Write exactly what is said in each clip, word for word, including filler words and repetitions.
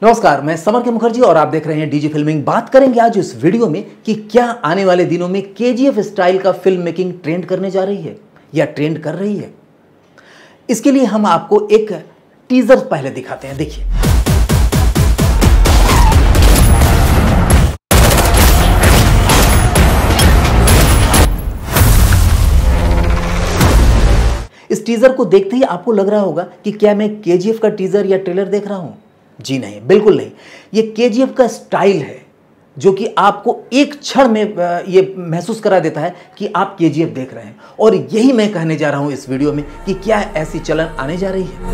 नमस्कार, मैं समर के मुखर्जी और आप देख रहे हैं डीजी फिल्मिंग। बात करेंगे आज इस वीडियो में कि क्या आने वाले दिनों में केजीएफ स्टाइल का फिल्म मेकिंग ट्रेंड करने जा रही है या ट्रेंड कर रही है। इसके लिए हम आपको एक टीजर पहले दिखाते हैं, देखिए। इस टीजर को देखते ही आपको लग रहा होगा कि क्या मैं केजीएफ का टीजर या ट्रेलर देख रहा हूं। जी नहीं, बिल्कुल नहीं। ये केजीएफ का स्टाइल है जो कि आपको एक क्षण में ये महसूस करा देता है कि आप केजीएफ देख रहे हैं। और यही मैं कहने जा रहा हूं इस वीडियो में कि क्या ऐसी चलन आने जा रही है।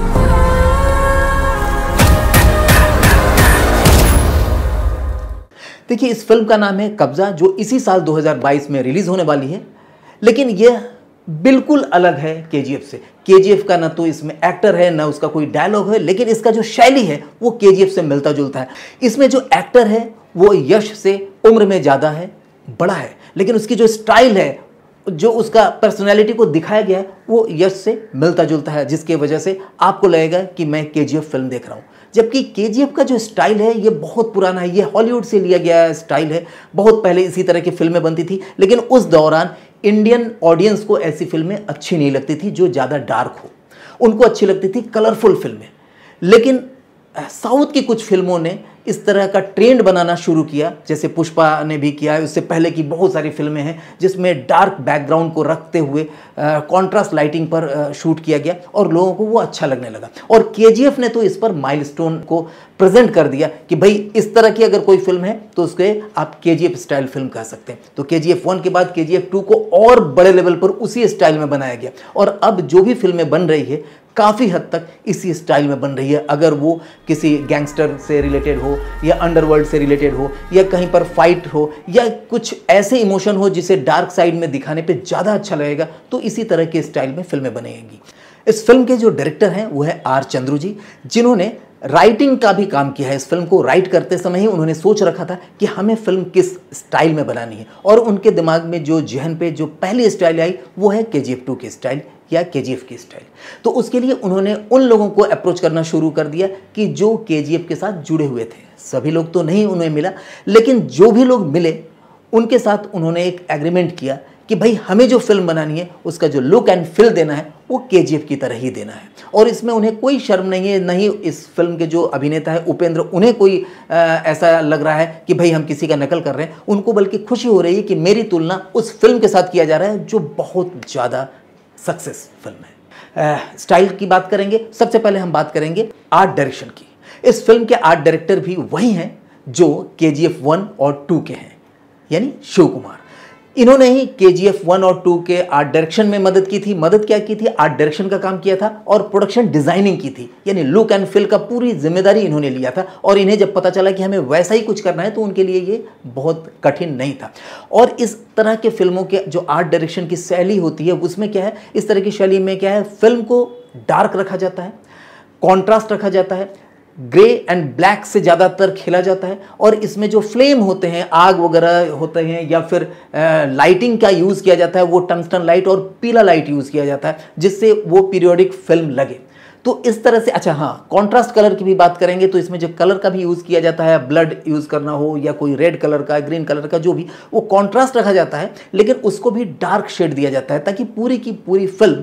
देखिए, इस फिल्म का नाम है कब्जा, जो इसी साल दो हज़ार बाईस में रिलीज होने वाली है। लेकिन यह बिल्कुल अलग है केजीएफ से। केजीएफ का ना तो इसमें एक्टर है ना उसका कोई डायलॉग है, लेकिन इसका जो शैली है वो केजीएफ से मिलता जुलता है। इसमें जो एक्टर है वो यश से उम्र में ज़्यादा है, बड़ा है, लेकिन उसकी जो स्टाइल है, जो उसका पर्सनैलिटी को दिखाया गया है वो यश से मिलता जुलता है, जिसकी वजह से आपको लगेगा कि मैं केजीएफ फिल्म देख रहा हूँ। जबकि केजीएफ का जो स्टाइल है ये बहुत पुराना है, ये हॉलीवुड से लिया गया स्टाइल है। बहुत पहले इसी तरह की फिल्में बनती थी, लेकिन उस दौरान इंडियन ऑडियंस को ऐसी फिल्में अच्छी नहीं लगती थी जो ज़्यादा डार्क हो। उनको अच्छी लगती थी कलरफुल फिल्में। लेकिन साउथ की कुछ फिल्मों ने इस तरह का ट्रेंड बनाना शुरू किया, जैसे पुष्पा ने भी किया है। उससे पहले की बहुत सारी फिल्में हैं जिसमें डार्क बैकग्राउंड को रखते हुए कॉन्ट्रास्ट लाइटिंग पर आ, शूट किया गया और लोगों को वो अच्छा लगने लगा। और केजीएफ ने तो इस पर माइलस्टोन को प्रेजेंट कर दिया कि भाई इस तरह की अगर कोई फिल्म है तो उसके आप केजीएफ स्टाइल फिल्म कह सकते हैं। तो केजीएफ वन के बाद केजीएफ टू को और बड़े लेवल पर उसी स्टाइल में बनाया गया। और अब जो भी फिल्में बन रही है काफ़ी हद तक इसी स्टाइल में बन रही है। अगर वो किसी गैंगस्टर से रिलेटेड हो या अंडरवर्ल्ड से रिलेटेड हो या कहीं पर फाइट हो या कुछ ऐसे इमोशन हो जिसे डार्क साइड में दिखाने पे ज़्यादा अच्छा लगेगा, तो इसी तरह के स्टाइल में फिल्में बनेंगी। इस फिल्म के जो डायरेक्टर हैं वो है आर चंद्रू जी, जिन्होंने राइटिंग का भी काम किया है। इस फिल्म को राइट करते समय ही उन्होंने सोच रखा था कि हमें फिल्म किस स्टाइल में बनानी है, और उनके दिमाग में जो जहन पे जो पहली स्टाइल आई वो है केजीएफ टू की स्टाइल या केजीएफ की स्टाइल। तो उसके लिए उन्होंने उन लोगों को अप्रोच करना शुरू कर दिया कि जो केजीएफ के साथ जुड़े हुए थे। सभी लोग तो नहीं उन्हें मिला, लेकिन जो भी लोग मिले उनके साथ उन्होंने एक एग्रीमेंट किया कि भाई हमें जो फिल्म बनानी है उसका जो लुक एंड फील देना है वो केजीएफ की तरह ही देना है। और इसमें उन्हें कोई शर्म नहीं है, नहीं इस फिल्म के जो अभिनेता है उपेंद्र, उन्हें कोई आ, ऐसा लग रहा है कि भाई हम किसी का नकल कर रहे हैं। उनको बल्कि खुशी हो रही है कि मेरी तुलना उस फिल्म के साथ किया जा रहा है जो बहुत ज़्यादा सक्सेस फिल्म है। आ, स्टाइल की बात करेंगे, सबसे पहले हम बात करेंगे आर्ट डायरेक्शन की। इस फिल्म के आर्ट डायरेक्टर भी वही हैं जो केजीएफ वन और टू के हैं, यानी शिव कुमार। इन्होंने ही केजीएफ वन और टू के आर्ट डायरेक्शन में मदद की थी। मदद क्या की थी? आर्ट डायरेक्शन का काम किया था और प्रोडक्शन डिजाइनिंग की थी, यानी लुक एंड फील का पूरी जिम्मेदारी इन्होंने लिया था। और इन्हें जब पता चला कि हमें वैसा ही कुछ करना है तो उनके लिए ये बहुत कठिन नहीं था। और इस तरह के फिल्मों के जो आर्ट डायरेक्शन की शैली होती है उसमें क्या है, इस तरह की शैली में क्या है, फिल्म को डार्क रखा जाता है, कॉन्ट्रास्ट रखा जाता है, ग्रे एंड ब्लैक से ज़्यादातर खेला जाता है। और इसमें जो फ्लेम होते हैं, आग वगैरह होते हैं, या फिर लाइटिंग का यूज़ किया जाता है, वो टंगस्टन लाइट और पीला लाइट यूज़ किया जाता है जिससे वो पीरियोडिक फिल्म लगे। तो इस तरह से, अच्छा हाँ, कॉन्ट्रास्ट कलर की भी बात करेंगे तो इसमें जो कलर का भी यूज़ किया जाता है, ब्लड यूज़ करना हो या कोई रेड कलर का, ग्रीन कलर का, जो भी, वो कॉन्ट्रास्ट रखा जाता है, लेकिन उसको भी डार्क शेड दिया जाता है ताकि पूरी की पूरी फिल्म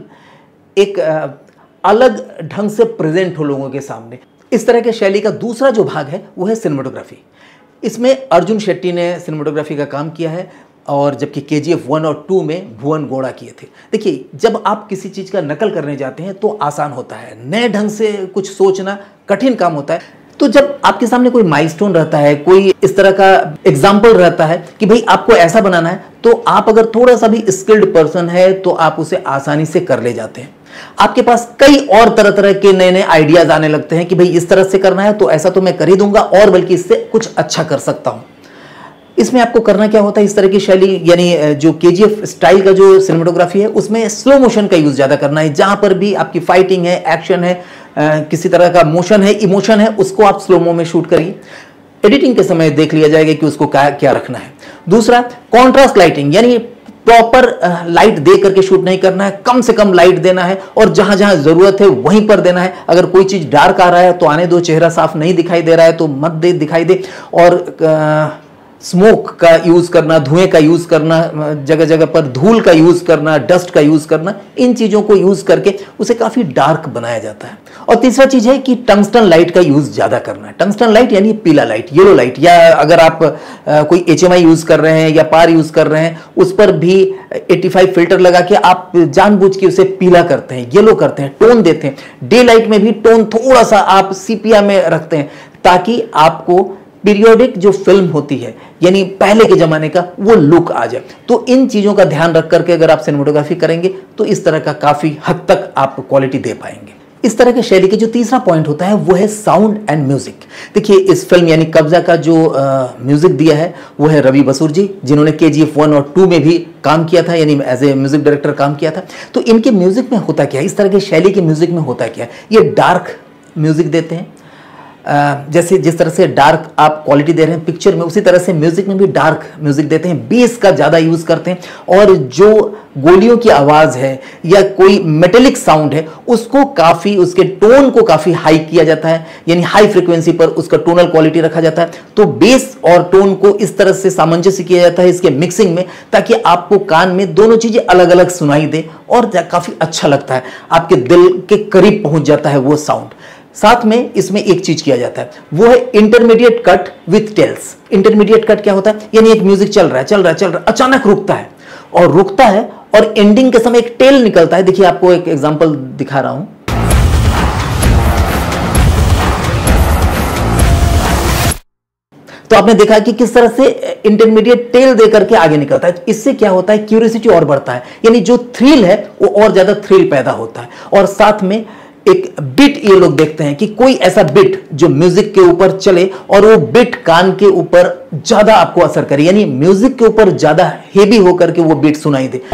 एक आ, अलग ढंग से प्रेजेंट हो लोगों के सामने। इस तरह के शैली का दूसरा जो भाग है वो है सिनेमेटोग्राफी। इसमें अर्जुन शेट्टी ने सिनेमेटोग्राफी का काम किया है, और जबकि केजीएफ वन और टू में भुवन गौड़ा किए थे। देखिए, जब आप किसी चीज़ का नकल करने जाते हैं तो आसान होता है, नए ढंग से कुछ सोचना कठिन काम होता है। तो जब आपके सामने कोई माइलस्टोन रहता है, कोई इस तरह का एग्जाम्पल रहता है कि भाई आपको ऐसा बनाना है, तो आप अगर थोड़ा सा भी स्किल्ड पर्सन है तो आप उसे आसानी से कर ले जाते हैं। आपके पास कई और तरह तरह के नए नए आइडियाज आने लगते हैं कि भाई इस तरह से करना है तो ऐसा तो मैं कर ही दूंगा, और बल्कि इससे कुछ अच्छा कर सकता हूं। इसमें आपको करना क्या होता है, इस तरह की शैली, यानी जो केजीएफ स्टाइल का जो सिनेमेटोग्राफी है उसमें स्लो मोशन का यूज ज्यादा करना है। जहां पर भी आपकी फाइटिंग है, एक्शन है, आ, किसी तरह का मोशन है, इमोशन है, उसको आप स्लोमो में शूट करिए। एडिटिंग के समय देख लिया जाएगा कि उसको क्या क्या रखना है। दूसरा, कॉन्ट्रास्ट लाइटिंग, यानी प्रॉपर लाइट दे करके शूट नहीं करना है, कम से कम लाइट देना है और जहां जहां जरूरत है वहीं पर देना है। अगर कोई चीज डार्क आ रहा है तो आने दो, चेहरा साफ नहीं दिखाई दे रहा है तो मत दे दिखाई दे। और स्मोक का यूज करना, धुएं का यूज करना, जगह जगह पर धूल का यूज करना, डस्ट का यूज करना, इन चीजों को यूज करके उसे काफी डार्क बनाया जाता है। और तीसरा चीज है कि टंगस्टन लाइट का यूज ज्यादा करना है। टंगस्टन लाइट यानी पीला लाइट, येलो लाइट, या अगर आप आ, कोई एच एम आई यूज कर रहे हैं या पार यूज कर रहे हैं, उस पर भी पचासी फिल्टर लगा के आप जानबूझ के उसे पीला करते हैं, येलो करते हैं, टोन देते हैं। डे लाइट में भी टोन थोड़ा सा आप सीपिया में रखते हैं ताकि आपको पीरियोडिक जो फिल्म होती है यानी पहले के जमाने का वो लुक आ जाए। तो इन चीजों का ध्यान रख करके अगर आप सिनेमेटोग्राफी करेंगे तो इस तरह का काफी हद तक आप क्वालिटी दे पाएंगे। इस तरह के शैली के जो तीसरा पॉइंट होता है वो है साउंड एंड म्यूजिक। देखिए इस फिल्म यानी कब्जा का जो म्यूजिक दिया है वो है रवि बसूर जी, जिन्होंने के जी एफ वन और टू में भी काम किया था, यानी एज ए म्यूजिक डायरेक्टर काम किया था। तो इनके म्यूजिक में होता क्या है, इस तरह की शैली के म्यूजिक में होता क्या है, ये डार्क म्यूजिक देते हैं। जैसे जिस तरह से डार्क आप क्वालिटी दे रहे हैं पिक्चर में, उसी तरह से म्यूजिक में भी डार्क म्यूजिक देते हैं, बेस का ज़्यादा यूज़ करते हैं। और जो गोलियों की आवाज़ है या कोई मेटेलिक साउंड है उसको काफ़ी, उसके टोन को काफ़ी हाई किया जाता है, यानी हाई फ्रिक्वेंसी पर उसका टोनल क्वालिटी रखा जाता है। तो बेस और टोन को इस तरह से सामंजस्य किया जाता है इसके मिक्सिंग में, ताकि आपको कान में दोनों चीज़ें अलग अलग सुनाई दे और काफ़ी अच्छा लगता है, आपके दिल के करीब पहुंच जाता है वो साउंड। साथ में इसमें एक चीज किया जाता है वो है intermediate cut with tails. Intermediate cut क्या होता है, यानी एक म्यूजिक चल रहा है चल रहा है चल रहा है अचानक रुकता है और रुकता है और एंडिंग के समय एक टेल निकलता है। देखिए आपको एक एग्जांपल दिखा रहा हूं। तो आपने देखा कि किस तरह से इंटरमीडिएट टेल देकर के आगे निकलता है। इससे क्या होता है, क्यूरियोसिटी और बढ़ता है, यानी जो थ्रिल है वो और ज्यादा थ्रिल पैदा होता है। और साथ में एक बिट ये लोग देखते हैं कि कोई ऐसा बिट जो म्यूजिक के ऊपर चले और वो बिट कान के ऊपर ज्यादा आपको असर करे, यानी म्यूजिक के ऊपर ज्यादा हेवी होकर के वो बिट सुनाई दे।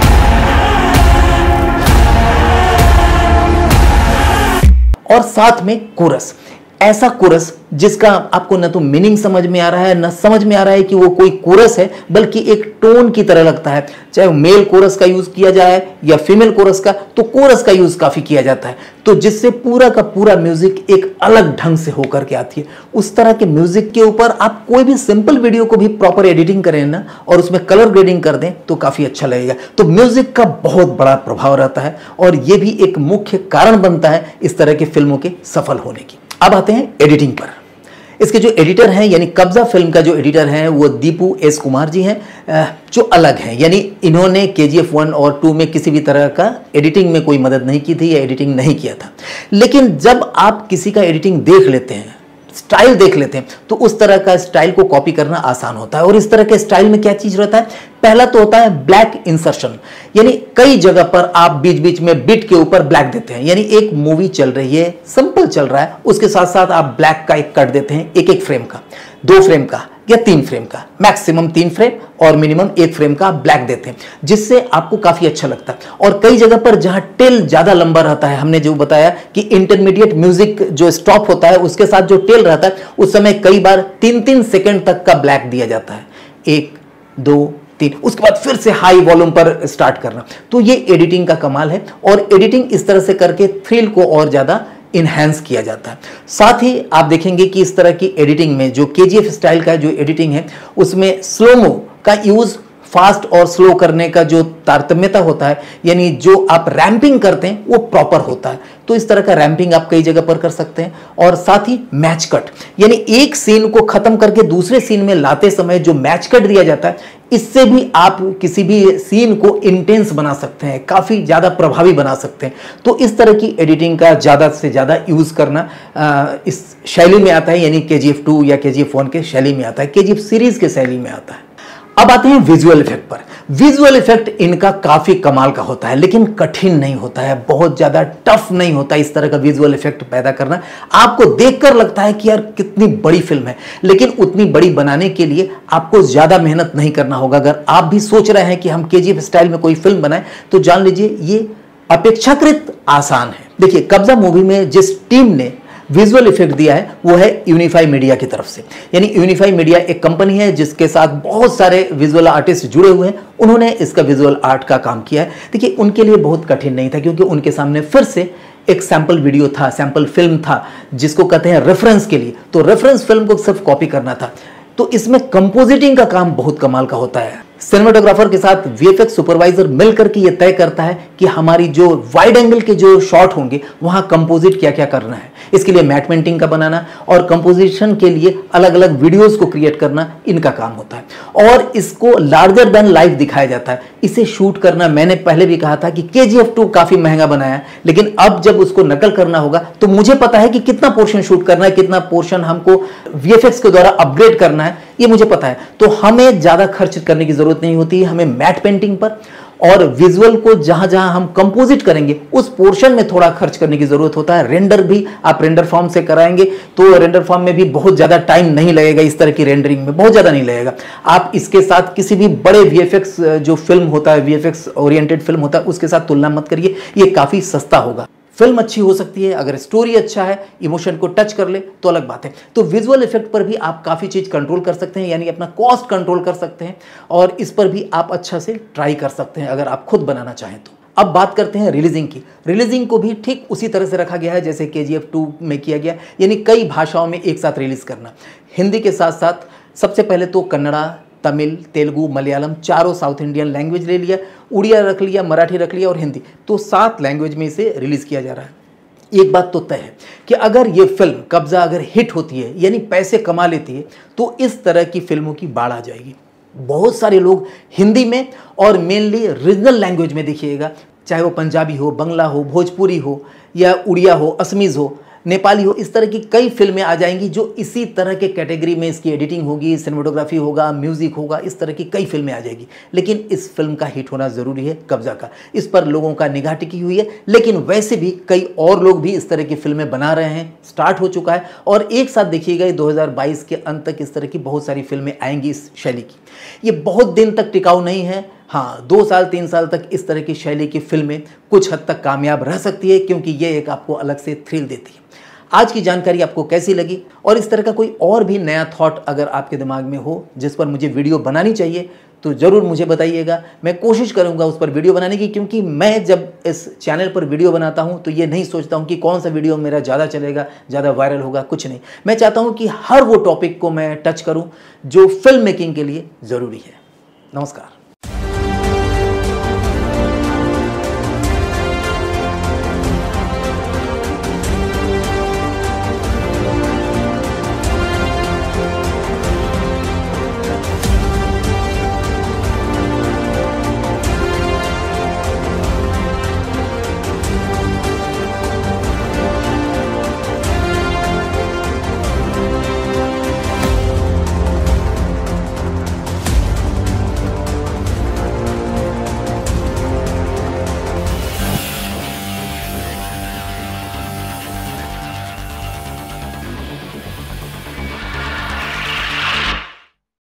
और साथ में कोरस, ऐसा कोरस जिसका आपको न तो मीनिंग समझ में आ रहा है, न समझ में आ रहा है कि वो कोई कोरस है, बल्कि एक टोन की तरह लगता है। चाहे मेल कोरस का यूज किया जाए या फीमेल कोरस का, तो कोरस का यूज काफी किया जाता है, तो जिससे पूरा का पूरा म्यूजिक एक अलग ढंग से होकर के आती है। उस तरह के म्यूजिक के ऊपर आप कोई भी सिंपल वीडियो को भी प्रॉपर एडिटिंग करें ना और उसमें कलर ग्रेडिंग कर दें तो काफी अच्छा लगेगा। तो म्यूजिक का बहुत बड़ा प्रभाव रहता है और यह भी एक मुख्य कारण बनता है इस तरह की फिल्मों के सफल होने की। अब आते हैं एडिटिंग पर। इसके जो एडिटर हैं, यानी कब्जा फिल्म का जो एडिटर हैं वो दीपू एस कुमार जी हैं, जो अलग हैं, यानी इन्होंने के जी एफ वन और टू में किसी भी तरह का एडिटिंग में कोई मदद नहीं की थी या एडिटिंग नहीं किया था। लेकिन जब आप किसी का एडिटिंग देख लेते हैं, स्टाइल देख लेते हैं, तो उस तरह का स्टाइल को कॉपी करना आसान होता है। और इस तरह के स्टाइल में क्या चीज रहता है, पहला तो होता है ब्लैक इंसर्शन, यानी कई जगह पर आप बीच बीच में बिट के ऊपर ब्लैक देते हैं, यानी एक मूवी चल रही है, सिंपल चल रहा है, उसके साथ साथ आप ब्लैक का एक कट देते हैं, एक एक फ्रेम का, दो फ्रेम का या तीन फ्रेम का, मैक्सिमम तीन फ्रेम और मिनिमम एक फ्रेम का ब्लैक देते हैं, जिससे आपको काफी अच्छा लगता है। और कई जगह पर जहां टेल ज्यादा लंबा रहता है, हमने जो बताया कि इंटरमीडिएट म्यूजिक जो स्टॉप होता है उसके साथ जो टेल रहता है, उस समय कई बार तीन तीन सेकंड तक का ब्लैक दिया जाता है, एक दो तीन, उसके बाद फिर से हाई वॉल्यूम पर स्टार्ट करना। तो ये एडिटिंग का कमाल है और एडिटिंग इस तरह से करके थ्रिल को और ज्यादा इनहैंस किया जाता है। साथ ही आप देखेंगे कि इस तरह की एडिटिंग में जो के जी एफ स्टाइल का जो एडिटिंग है उसमें स्लोमो का यूज, फास्ट और स्लो करने का जो तारतम्यता होता है, यानी जो आप रैंपिंग करते हैं वो प्रॉपर होता है। तो इस तरह का रैंपिंग आप कई जगह पर कर सकते हैं। और साथ ही मैच कट, यानी एक सीन को खत्म करके दूसरे सीन में लाते समय जो मैच कट दिया जाता है, इससे भी आप किसी भी सीन को इंटेंस बना सकते हैं, काफी ज्यादा प्रभावी बना सकते हैं। तो इस तरह की एडिटिंग का ज्यादा से ज्यादा यूज करना आ, इस शैली में आता है, यानी के जी एफ टू या के जी एफ वन के शैली में आता है, के जी एफ सीरीज के शैली में आता है। अब आते हैं विजुअल इफेक्ट पर। विजुअल इफेक्ट इनका काफी कमाल का होता है, लेकिन कठिन नहीं होता है, बहुत ज्यादा टफ नहीं होता इस तरह का विजुअल इफेक्ट पैदा करना। आपको देखकर लगता है कि यार कितनी बड़ी फिल्म है, लेकिन उतनी बड़ी बनाने के लिए आपको ज्यादा मेहनत नहीं करना होगा। अगर आप भी सोच रहे हैं कि हम के जी एफ स्टाइल में कोई फिल्म बनाएं, तो जान लीजिए ये अपेक्षाकृत आसान है। देखिए कब्जा मूवी में जिस टीम ने विजुअल इफेक्ट दिया है वो है यूनिफाई मीडिया की तरफ से। यानी यूनिफाई मीडिया एक कंपनी है जिसके साथ बहुत सारे विजुअल आर्टिस्ट जुड़े हुए हैं, उन्होंने इसका विजुअल आर्ट का काम किया है। देखिए उनके लिए बहुत कठिन नहीं था, क्योंकि उनके सामने फिर से एक सैंपल वीडियो था, सैंपल फिल्म था, जिसको कहते हैं रेफरेंस के लिए। तो रेफरेंस फिल्म को सिर्फ कॉपी करना था। तो इसमें कंपोजिटिंग का काम बहुत कमाल का होता है। सिनेमाटोग्राफर के साथ वीएफएक्स सुपरवाइजर मिलकर के ये तय करता है कि हमारी जो वाइड एंगल के जो शॉट होंगे वहां कंपोजिट क्या क्या करना है। इसके लिए मैट पेंटिंग का बनाना और कंपोजिशन के लिए अलग अलग वीडियोस को क्रिएट करना इनका काम होता है, और इसको लार्जर देन लाइफ दिखाया जाता है। इसे शूट करना, मैंने पहले भी कहा था कि केजीएफ टू काफी महंगा बनाया, लेकिन अब जब उसको नकल करना होगा तो मुझे पता है कि कितना पोर्शन शूट करना है, कितना पोर्शन हमको वीएफएक्स के द्वारा अपग्रेड करना है, ये मुझे पता है। तो हमें ज्यादा खर्च करने की जरूरत नहीं होती है, हमें मैट पेंटिंग पर और विजुअल को जहां जहां हम कंपोजिट करेंगे उस पोर्शन में थोड़ा खर्च करने की जरूरत होता है। रेंडर भी आप रेंडर फॉर्म से कराएंगे तो रेंडर फॉर्म में भी बहुत ज्यादा टाइम नहीं लगेगा, इस तरह की रेंडरिंग में बहुत ज्यादा नहीं लगेगा। आप इसके साथ किसी भी बड़े वीएफएक्स जो फिल्म होता है, वीएफएक्स ओरिएंटेड फिल्म होता है, उसके साथ तुलना मत करिए, ये काफी सस्ता होगा। फिल्म अच्छी हो सकती है, अगर स्टोरी अच्छा है, इमोशन को टच कर ले तो अलग बात है। तो विजुअल इफेक्ट पर भी आप काफ़ी चीज़ कंट्रोल कर सकते हैं, यानी अपना कॉस्ट कंट्रोल कर सकते हैं, और इस पर भी आप अच्छा से ट्राई कर सकते हैं अगर आप खुद बनाना चाहें तो। अब बात करते हैं रिलीजिंग की। रिलीजिंग को भी ठीक उसी तरह से रखा गया है जैसे केजीएफ टू में किया गया, यानी कई भाषाओं में एक साथ रिलीज करना। हिंदी के साथ साथ सबसे पहले तो कन्नड़ा, तमिल, तेलुगु, मलयालम, चारों साउथ इंडियन लैंग्वेज ले लिया, उड़िया रख लिया, मराठी रख लिया और हिंदी, तो सात लैंग्वेज में इसे रिलीज किया जा रहा है। एक बात तो तय है कि अगर ये फिल्म कब्जा अगर हिट होती है, यानी पैसे कमा लेती है, तो इस तरह की फिल्मों की बाढ़ आ जाएगी। बहुत सारे लोग हिंदी में और मेनली रीजनल लैंग्वेज में देखिएगा, चाहे वो पंजाबी हो, बंगला हो, भोजपुरी हो, या उड़िया हो, असमीज़ हो, नेपाली हो, इस तरह की कई फिल्में आ जाएंगी जो इसी तरह के कैटेगरी में इसकी एडिटिंग होगी, सिनेमेटोग्राफी होगा, म्यूजिक होगा, इस तरह की कई फिल्में आ जाएगी। लेकिन इस फिल्म का हिट होना ज़रूरी है, कब्जा का। इस पर लोगों का निगाह टिकी हुई है, लेकिन वैसे भी कई और लोग भी इस तरह की फिल्में बना रहे हैं, स्टार्ट हो चुका है, और एक साथ देखिएगा दो हज़ार बाईस के अंत तक इस तरह की बहुत सारी फिल्में आएंगी इस शैली की। ये बहुत दिन तक टिकाऊ नहीं है, हाँ, दो साल तीन साल तक इस तरह की शैली की फिल्में कुछ हद तक कामयाब रह सकती है, क्योंकि ये एक आपको अलग से थ्रिल देती है। आज की जानकारी आपको कैसी लगी, और इस तरह का कोई और भी नया थॉट अगर आपके दिमाग में हो जिस पर मुझे वीडियो बनानी चाहिए, तो ज़रूर मुझे बताइएगा। मैं कोशिश करूंगा उस पर वीडियो बनाने की, क्योंकि मैं जब इस चैनल पर वीडियो बनाता हूं तो ये नहीं सोचता हूं कि कौन सा वीडियो मेरा ज़्यादा चलेगा, ज़्यादा वायरल होगा, कुछ नहीं। मैं चाहता हूं कि हर वो टॉपिक को मैं टच करूं जो फिल्म मेकिंग के लिए ज़रूरी है। नमस्कार।